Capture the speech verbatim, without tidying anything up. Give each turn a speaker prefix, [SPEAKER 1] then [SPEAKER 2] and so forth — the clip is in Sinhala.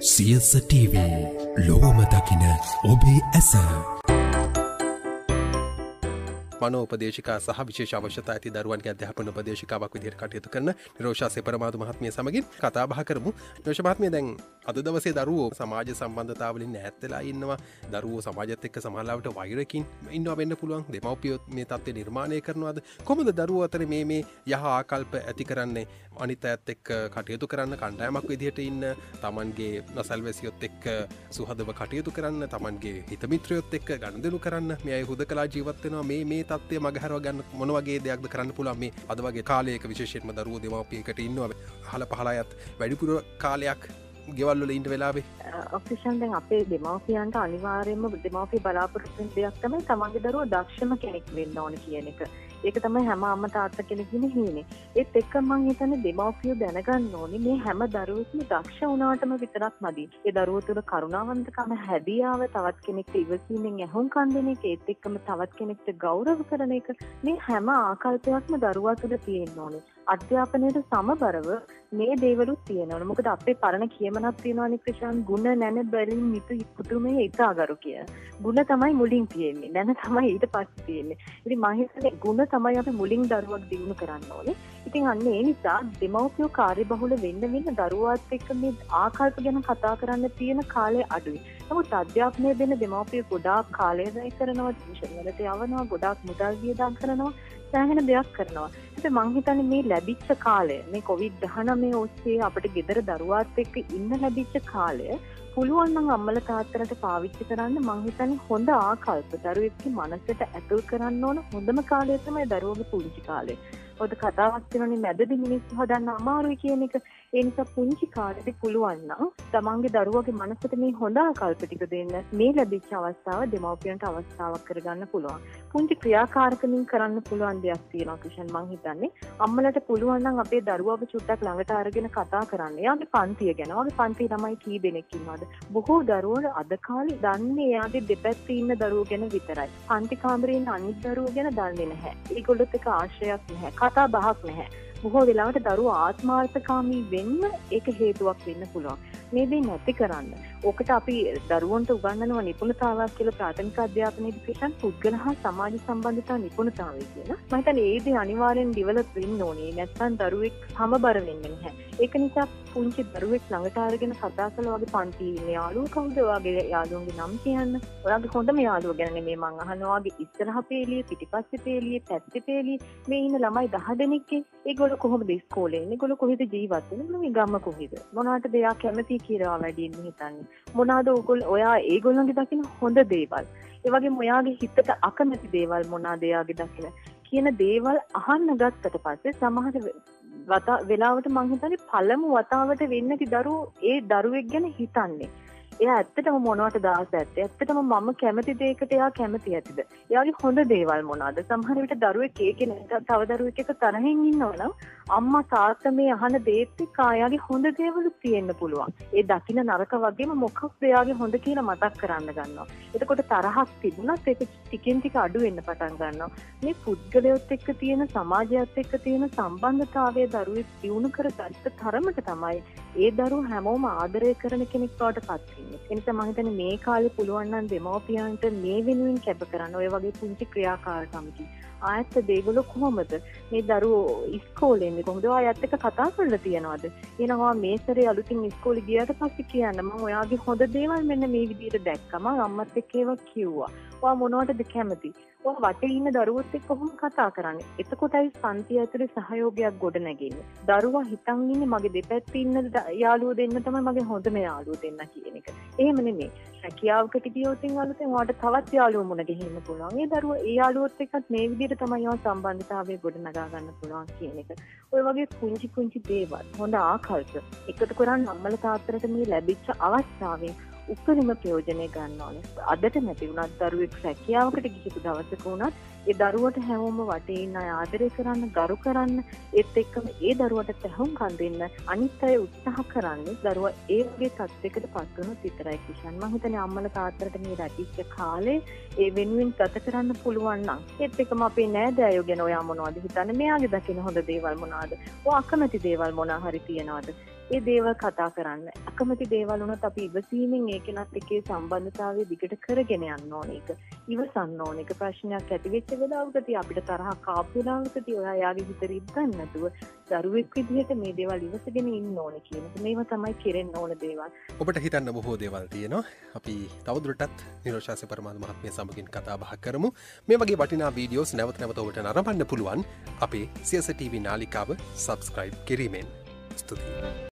[SPEAKER 1] සියස ටීවී ලොවම දකින ඔබේ ඇස. මනෝපදේශිකා සහ විශේෂ අවශ්‍යතා ඇති දරුවන්ගේ අධ්‍යාපන උපදේශිකාවක් විදිහට කටයුතු කරන නිරෝෂා සෙපරමාදු මහත්මිය සමගින් කතා බහ කරමු. නිරෝෂා මහත්මිය, දැන් අද දවසේ දරුවෝ සමාජ සම්බන්ධතාවලින් ඈත් වෙලා ඉන්නවා. දරුවෝ සමාජයත් එක්ක සමාජලාවට වෛරකින් ඉන්නවා වෙන්න පුළුවන්. දෙමව්පියෝ මේ තත්ත්වය නිර්මාණය කරනවාද? කොහොමද දරුවෝ අතර මේ මේ යහ ආකල්ප ඇති කරන්නේ? අනිත් අයත් එක්ක කටයුතු කරන්න, කණ්ඩායමක් විදිහට ඉන්න, Tamanගේ නසල්වැසියොත් එක්ක සුහදව කටයුතු කරන්න, Tamanගේ හිත මිත්‍රයොත් එක්ක ගනුදෙනු කරන්න, මේ අය හුදකලා ජීවත් වෙනවා. මේ මේ තත්ත්වය මගහැරව ගන්න මොන වගේ දෙයක්ද කරන්න පුළුවන් මේ අද වගේ කාලයක? විශේෂයෙන්ම දරුවෝ දෙමව්පියකට ඉන්නවා අහල පහලයත් වැඩිපුර කාලයක් ගෙවල් වල ඉන්න වෙලාවේ
[SPEAKER 2] ඔෆිෂල් දැන් අපේ දෙමව්පියන්ට අනිවාර්යයෙන්ම දෙමව්පිය බලාපොරොත්තු වෙන දෙයක් තමයි තමන්ගේ දරුවෝ දක්ෂම කෙනෙක් වෙන්න ඕන කියන එක. ඒක තමයි හැම අම්මා තාත්තා කෙනෙකුගේ හීනේ. ඒත් එක්ක මම හිතන්නේ දෙමව්පියෝ දැනගන්න ඕනේ මේ හැම දරුවෙක්ම දක්ෂ වුණාටම විතරක් මදි. ඒ දරුවෝ තුළ කරුණාවන්තකම, හැදියාව, තවත් කෙනෙක්ට ඉවසීමෙන් ඇහුම්කන් දෙන එක, ඒත් එක්කම තවත් කෙනෙක්ට ගෞරව කරන එක, මේ හැම ආකල්පයක්ම දරුවා තුළ තියෙන්න ඕනේ. අධ්‍යාපනයට සමබරව මේ දේවලුත් තියෙනවා. මොකද අපේ පරණ කියමනක් තියෙනවානේ ක්‍රිෂාන්, ගුණ නැන බැලින් මිතු පුදුමේ ඉතාගරු කිය. ගුණ තමයි මුලින් තියෙන්නේ. නැන තමයි ඊට පස්සේ තියෙන්නේ. ඉතින් මම හිතන්නේ ගුණ තමයි අපි මුලින් දරුවක් දිනු කරන්න ඕනේ. ඉතින් අන්න ඒ නිසා දෙමව්පියෝ කාර්යබහුල වෙන්න වෙන්න දරුවාත් එක්ක මේ ආකල්ප ගැන කතා කරන්න තියෙන කාලය අඩුයි. නමුත් අධ්‍යාපනය දෙන දෙමව්පියෝ ගොඩාක් කාලය වැය කරනවා, ටියුෂන් වලට යවනවා, ගොඩාක් මුදල් වියදම් කරනවා, සෑහෙන දෙයක් කරනවා. ඉතින් මං හිතන්නේ මේ ලැබිච්ච කාලය, මේ කොවිඩ් දහනවය ඔස්සේ අපිට ගෙදර දරුවාත් එක්ක ඉන්න ලැබිච්ච කාලය පුළුවන් නම් අම්මලා තාත්තලාට පාවිච්චි කරන්න මං හිතන්නේ හොඳ ආකල්ප දරුවෙක්ගේ මනසට ඇතුල් කරන්න ඕන හොඳම කාලය තමයි දරුවගේ පුංචි කාලය. ඔද කතාවක් තියෙනනේ මැදදී මිනිස්සු හදන්න අමාරුයි කියන එක. ඒ නිසා පුංචි කාලේදී පුළුවන් නම් තමන්ගේ දරුවගේ මනසට මේ හොඳ ආකල්ප ටික දෙන්න මේ ලැබිච්ච අවස්ථාව දෙමව්පියන්ට අවස්ථාවක් කරගන්න පුළුවන්. පුංචි ක්‍රියාකාරකමින් කරන්න පුළුවන් දෙයක් තියෙනවා ක්‍රිෂන්. මං හිතන්නේ අම්මලාට පුළුවන් නම් අපේ දරුවව චුට්ටක් ළඟට අරගෙන කතා කරන්න. එයාගේ පන්තිය ගැන. ඔයාගේ පන්තියේ ළමයි කී දෙනෙක් ඉන්නවද? බොහෝ දරුවෝ අද කාලේ දන්නේ එයාගේ දෙපැත්තේ ඉන්න දරුවෝ ගැන විතරයි. පන්ති කාමරේ ඉන්න අනිත් දරුවෝ ගැන දන්නේ නැහැ. ඒගොල්ලොත් එක්ක ආශ්‍රයයක් නැහැ. කතා බහක් නැහැ. බොහෝ වෙලාවට දරුවෝ ආත්මාර්ථකාමී වෙන්න ඒක හේතුවක් වෙන්න පුළුවන්. මේ දේ නැති කරන්න. ඕකට අපි දරුවන්ට උගන්වනවා නිපුණතාවයක් කියලා ප්‍රාථමික අධ්‍යාපනයේදී ක්‍රිෂන් පුද්ගල හා සමාජ සම්බන්ධතා නිපුණතාවය කියලා. මම හිතන්නේ ඒ දේ අනිවාර්යෙන් ඩෙවලොප් වෙන්න ඕනේ. නැත්නම් දරුවෙක් සමබර වෙන්නේ නැහැ. ඒක නිසා පුංචි දරුවෙක් ළඟට අරගෙන කතා කළා වගේ පන්ති ඉන්නේ යාළුවෝ කවුද? ඔයාගේ යාළුවන්ගේ නම කියන්න. ඔයාගේ හොඳම යාළුවා ගැන නෙමෙයි මං අහනවා. ඔයාගේ ඉස්සරහ පේලිය, පිටිපස්සේ පේලිය, පැත්තේ පේලිය මේ ඉන්න ළමයි දහ දෙනෙක්ගේ ඒගොල්ලෝ කොහොමද ඉස්කෝලේ ඉන්නේ? ඒගොල්ලෝ කොහෙද ජීවත් වෙන්නේ? මේ ගම කොහෙද? මොනවටද එයා කැමති කියලා වැඩියෙන් හිතන්නේ. මොනවාද ඔයගොල්ලෝ ඔයා ඒගොල්ලන්ගේ දකින්න හොඳ දේවල්. ඒ වගේම ඔයාගේ හිතට අකමැති දේවල් මොනවාද එයාගේ දකින්න කියන දේවල් අහන්න ගත්තට පස්සේ සමහර වතා වෙලාවට මං හිතන්නේ පළමු වතාවට වෙන්නේ දරුවෝ ඒ දරුවෙක් ගැන හිතන්නේ. එයා ඇත්තටම මොනවට දාස ඇත්තේ? ඇත්තටම මම කැමති දෙයකට එයා කැමති ඇතිද? එයාගේ හොඳ දේවල් මොනවාද? සමහර විට දරුවෙක් ඒකේ නැත්නම් තව දරුවෙක් එක තරහින් ඉන්නවනම් අම්මා තාත්තා මේ අහන දේත් එක්ක එයාගේ හොඳ දේවල් තියෙන්න පුළුවන්. ඒ දකින්න නරක වගේම මොකක්ද එයාගේ හොඳ කියලා මතක් කරන්න ගන්නවා. එතකොට තරහක් තිබුණත් ඒක ටිකෙන් ටික අඩු වෙන්න පටන් ගන්නවා. මේ පුද්ගලයාත් එක්ක තියෙන සමාජයත් එක්ක තියෙන සම්බන්ධතාවය දරුවෙක් දියුණු කරගත්ත තරමට තමයි ඒ දරුවෝ හැමෝම ආදරය කරන කෙනෙක් බවට පත් වෙන්නේ. ඒ නිසා මම හිතන්නේ මේ කාලේ පුළුවන් නම් දෙමව්පියන්ට මේ වෙනුවෙන් කැප කරන්න ඔය වගේ පුංචි ක්‍රියාකාරකම්කි. ආයත් දේගොල්ලෝ කොහොමද මේ දරුවෝ ඉස්කෝලේ ඉන්නේ කොහොමද? ඔයාත් එක්ක කතා කරලා තියනවද? එහෙනම් ඔයා මේ සැරේ අලුතින් ඉස්කෝලේ ගියාට පස්සේ කියන්න මම ඔයාගේ හොඳ දේවල් මෙන්න මේ විදිහට දැක්කම අම්මත් එක්ක ඒවා කිව්වා. ඔයා මොනවටද කැමති? ඔයා වටේ ඉන්න දරුවොත් එක්ක කොහොම කතා කරන්නේ? එතකොටයි පන්ති ඇතුලේ සහයෝගයක් ගොඩ නැගෙන්නේ. දරුවා හිතන් ඉන්නේ මගේ දෙපැත්තේ ඉන්න යාළුවෝ දෙන්න තමයි මගේ හොඳම යාළුවෝ දෙන්න කියන එක. එහෙම නෙමෙයි. රැකියාවකට ගියොත් අලුතෙන් ඔයාට තවත් යාළුවෝ මුණ ගැහෙන්න පුළුවන්. ඒ දරුවා ඒ යාළුවොත් එක්කත් මේ විදිහට තමයි ඔයා සම්බන්ධතාවය ගොඩ නගා ගන්න පුළුවන් කියන එක. ඔය වගේ පුංචි පුංචි දේවල් හොඳ ආකල්ප එකතු කරන් අම්මලා තාත්තලාට මේ ලැබිච්ච අවස්ථාවෙන් උපරිම ප්‍රයෝජනය ගන්න ඕනේ. අදට නැති වුණත් දරුවෙක් රැකියාවකට ගිහිපු දවසක වුණත් ඒ දරුවට හැමෝම වටේ ඉන්න අය ආදරය කරන්න, ගරු කරන්න, ඒත් එක්කම ඒ දරුවට තැහුම්කන් දෙන්න අනිත් අය උත්සාහ කරන්නේ දරුවා ඒ වගේ තත්යකට පත් වුණොත් විතරයි ක්‍රිෂන්. මම හිතන්නේ අම්මලා තාත්තලාට මේ රැකිච්ච කාලේ ඒ වෙනුවෙන් ගත කරන්න පුළුවන් නම් ඒත් එක්කම අපේ නෑදෑයෝ ගැන ඔයා මොනවද හිතන්නේ? මෙයාගේ දකින හොඳ දේවල් මොනවාද? ඔයා අකමැති දේවල් මොනවා හරි තියනවද? ඒ දේවල් කතා කරන්න. අකමැති දේවල් වුණත් අපි ඉවසීමෙන් ඒ කෙනත් එක්කේ සම්බන්ධතාවය දිගට කරගෙන යන්න ඕන එක. ඉවසන්න ඕන එක. ප්‍රශ්නයක් ඇති වෙච්ච වෙලාවකදී අපිට තරහක් ආපු වෙලාවකදී ඔයා යාගේ හිත රිද්දන්න නැතුව දරුවෙක් විදිහට මේ දේවල් ඉවසගෙන ඉන්න ඕන කියන එක. මේවා තමයි කෙරෙන්න ඕන දේවල්.
[SPEAKER 1] ඔබට හිතන්න බොහෝ දේවල් තියෙනවා. අපි තවදුරටත් නිරෝෂාසි පරමාදු මහත්මිය සමගින් කතා බහ කරමු. මේ වගේ වටිනා වීඩියෝස් නැවත නැවත ඔබට නරඹන්න පුළුවන් අපේ සියස ටීවී නාලිකාව සබ්ස්ක්‍රයිබ් කිරීමෙන්. ස්තුතියි.